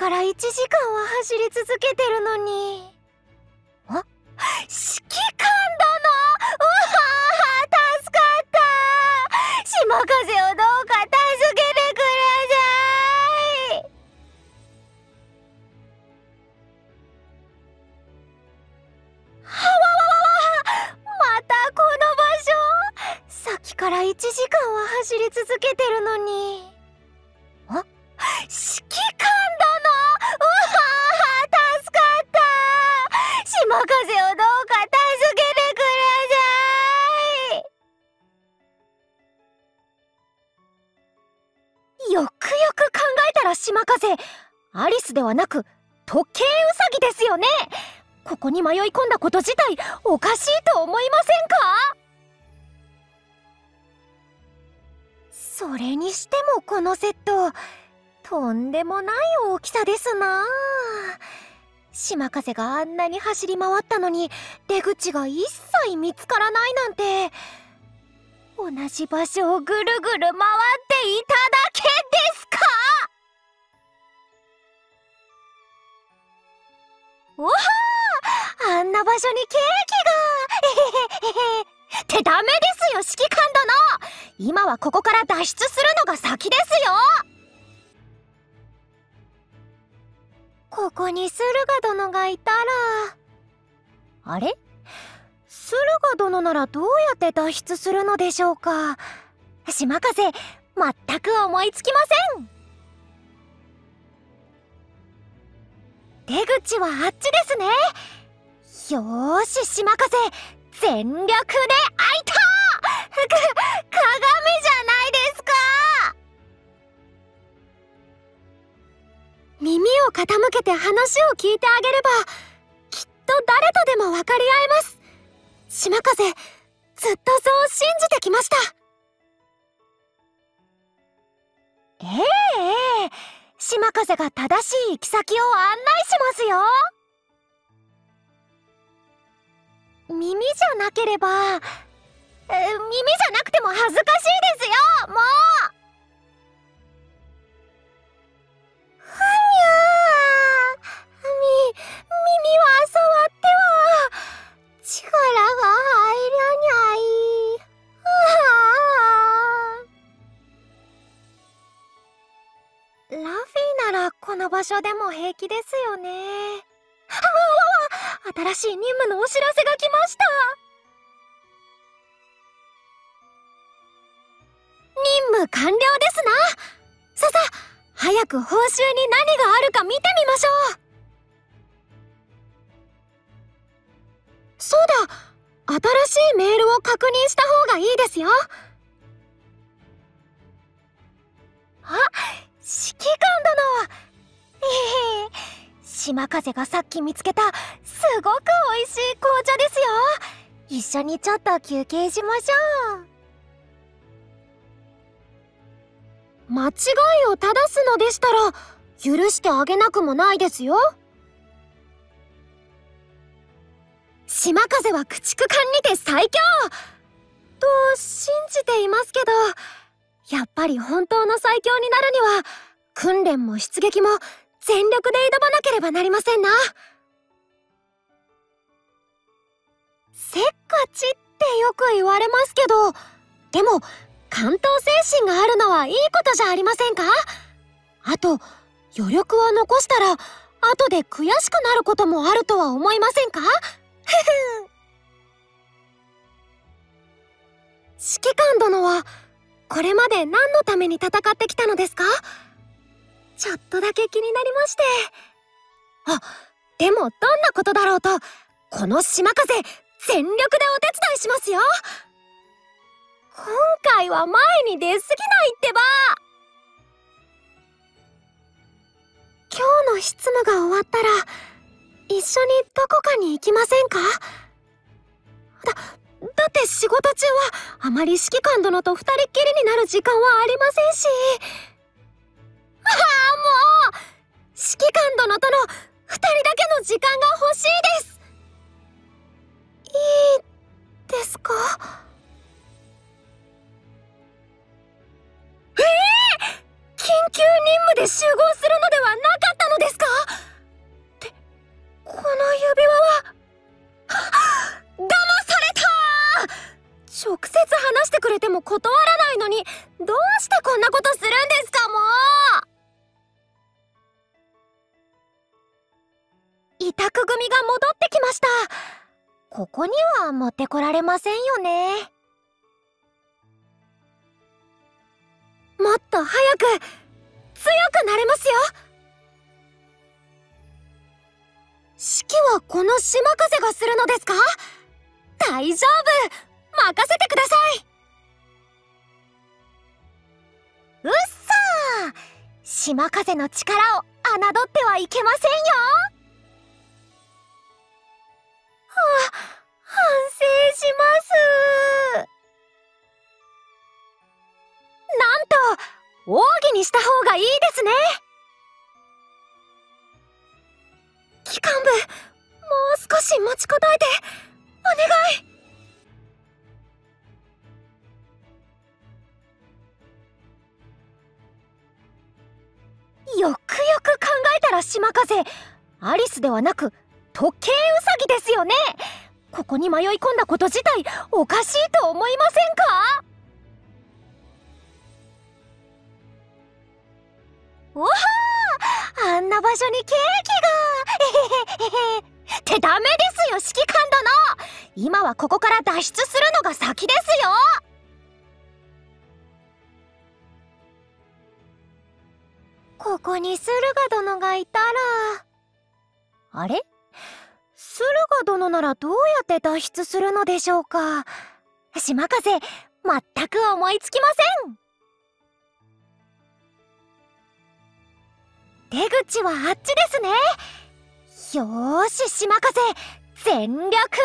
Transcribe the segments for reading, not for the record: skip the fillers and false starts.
から1時間は走り続けてるのに。あ、指揮官殿、うわー、助かった。島風をどうか助けてください。はわわわわ、またこの場所。さっきから1時間は走り続けてるのに。あ、指揮官殿、うわー、助かった。島風をどうか助けてください。よくよく考えたら島風、アリスではなく時計ウサギですよね。ここに迷い込んだこと自体おかしいと思いませんか？それにしてもこのセット、とんでもない大きさですなあ。島風があんなに走り回ったのに出口が一切見つからないなんて、同じ場所をぐるぐる回っていただけですか？わあ、あんな場所にケーキがってダメですよ、指揮官殿。今はここから脱出するのが先ですよ。ここに駿河殿がいたら。あれ？駿河殿ならどうやって脱出するのでしょうか。島風、全く思いつきません。出口はあっちですね。よーし、島風、全力で開いた！鏡じゃないですか。耳を傾けて話を聞いてあげれば、きっと誰とでも分かり合えます。島風、ずっとそう信じてきました。ええ、島風が正しい行き先を案内しますよ。耳じゃなければ、耳じゃなくても恥ずかしいですよ、もう。はにゃー、耳は触っては力が入らない。ラフィーならこの場所でも平気ですよね。新しい任務のお知らせが来ました。任務完了ですな。ささ、早く報酬に何があるか見てみましょう。そうだ、新しいメールを確認した方がいいですよ。あ、指揮官殿。島風がさっき見つけたすごく美味しい紅茶ですよ。一緒にちょっと休憩しましょう。間違いを正すのでしたら許してあげなくもないですよ。島風は駆逐艦にて最強と信じていますけど、やっぱり本当の最強になるには訓練も出撃も全力で挑まなければなりませんな。せっかちってよく言われますけど、でも関東精神があるのはいいことじゃありませんか。あと余力を残したら後で悔しくなることもあるとは思いませんか。指揮官殿はこれまで何のために戦ってきたのですか。ちょっとだけ気になりまして。あ、でもどんなことだろうとこの島風全力でお手伝いしますよ。今回は前に出過ぎないってば。今日の執務が終わったら一緒にどこかに行きませんか。だって仕事中はあまり指揮官殿と二人っきりになる時間はありませんし。もう指揮官殿との二人だけの時間が欲しいです。いいですか。緊急任務で集合するのではなかったのですか。 も断らないのに、どうしてこんなことするんですか、もう。委託組が戻ってきました。ここには持ってこられませんよね。もっと早く強くなれますよ。指揮はこの島風がするのですか？大丈夫、任せてください。うっさー、島風の力を侮ってはいけませんよ。反省します。なんと奥義にした方がいいですね。機関部、もう少し持ちこたえてお願い。よくよく考えたら島風、アリスではなく時計ウサギですよね。ここに迷い込んだこと自体おかしいと思いませんか？おはー、あんな場所にケーキがってダメですよ、指揮官殿。今はここから脱出するのが先ですよ。ここに駿河殿がいたら。あれ？駿河殿ならどうやって脱出するのでしょうか。島風、全く思いつきません。出口はあっちですね。よーし、島風、全力で開いた！鏡じ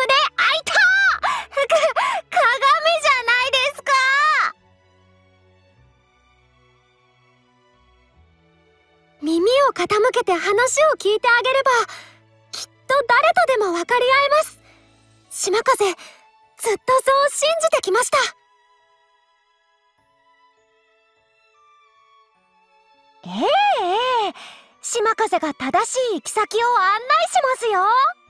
ゃないですか。耳を傾けて話を聞いてあげれば、きっと誰とでも分かり合えます。島風、ずっとそう信じてきました。ええ、島風が正しい行き先を案内しますよ。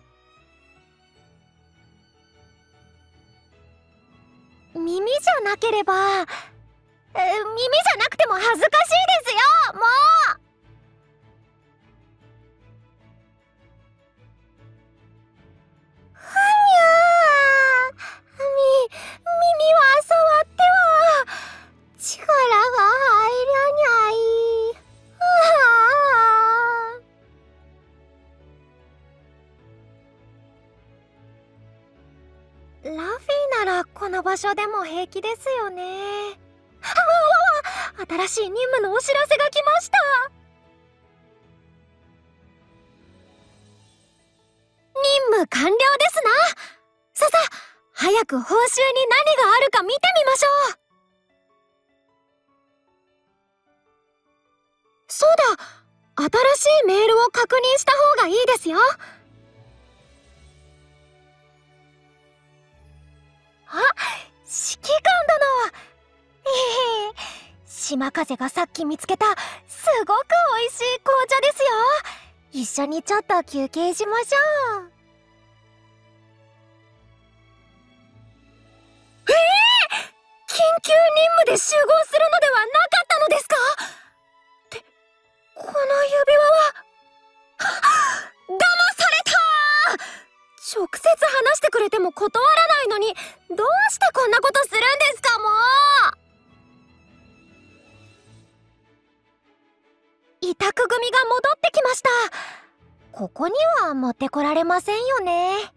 耳じゃなければ、耳じゃなくても恥ずかしいですよ、もう。耳は触っては力が入らない。ラフィーならこの場所でも平気ですよね。新しい任務のお知らせが来ました。任務完了ですな。ささ、早く報酬に何があるか見てみましょう。そうだ、新しいメールを確認した方がいいですよ。あ、指揮官殿。島風がさっき見つけたすごく美味しい紅茶ですよ。一緒にちょっと休憩しましょう。緊急任務で集合するのではなかったのですか？ってこの指輪は騙された！直接話してくれても断らないのに、どうしてこんなことするんですか、もう。委託組が戻ってきました。ここには持ってこられませんよね。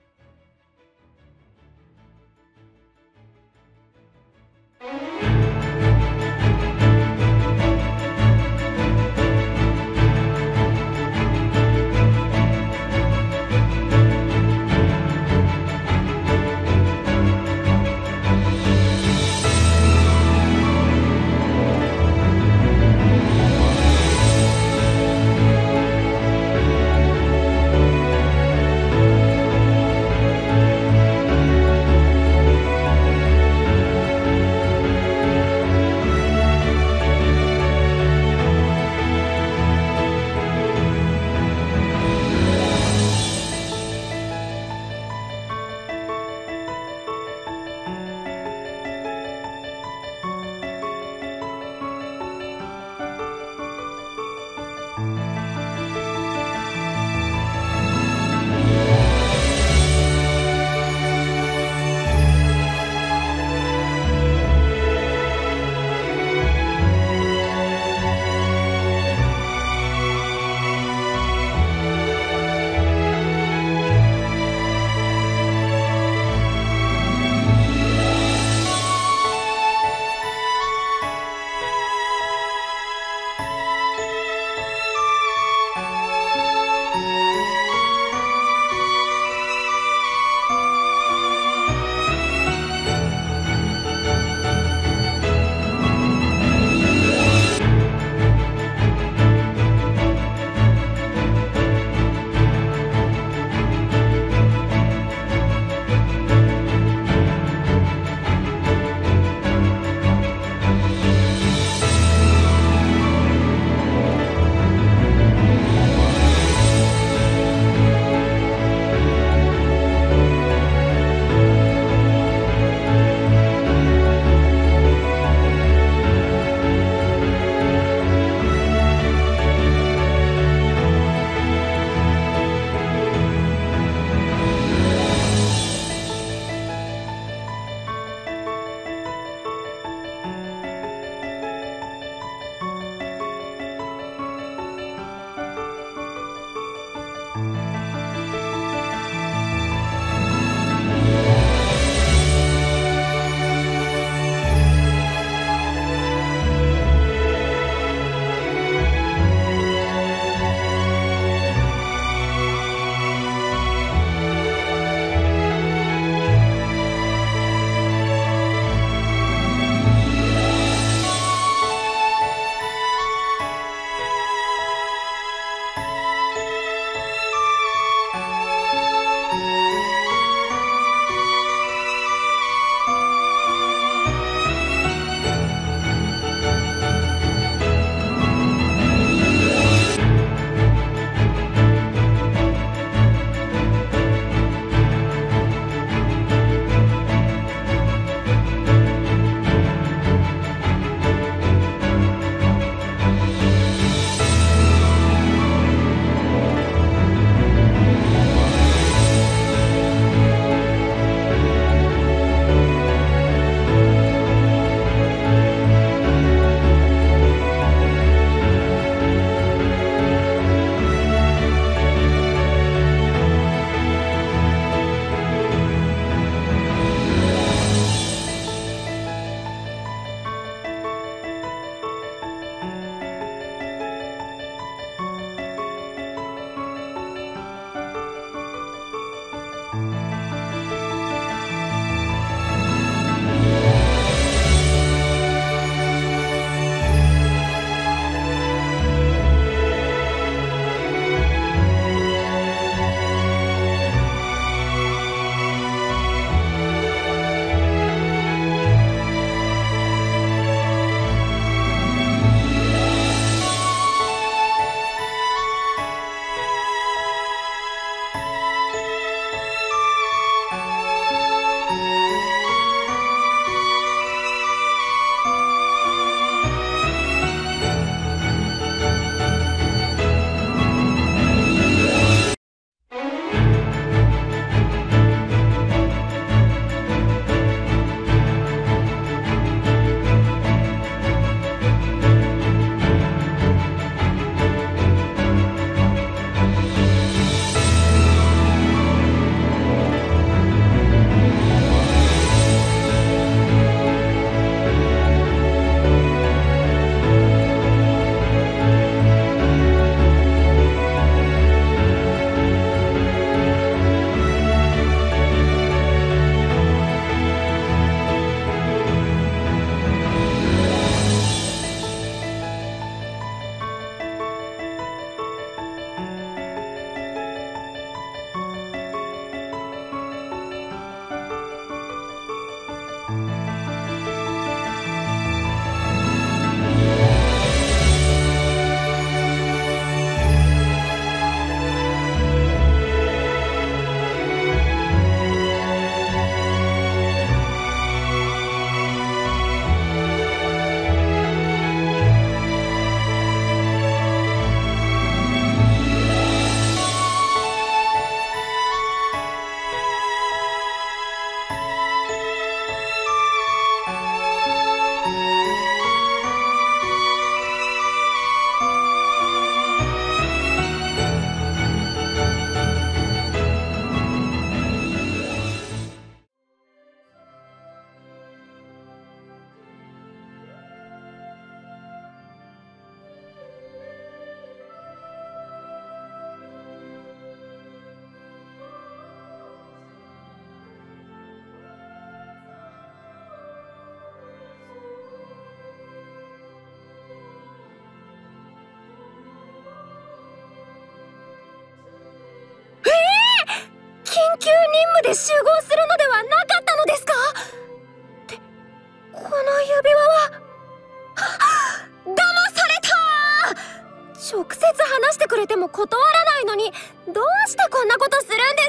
部で集合するのではなかったのですか？ってこの指輪は騙された！直接話してくれても断らないのに、どうしてこんなことするん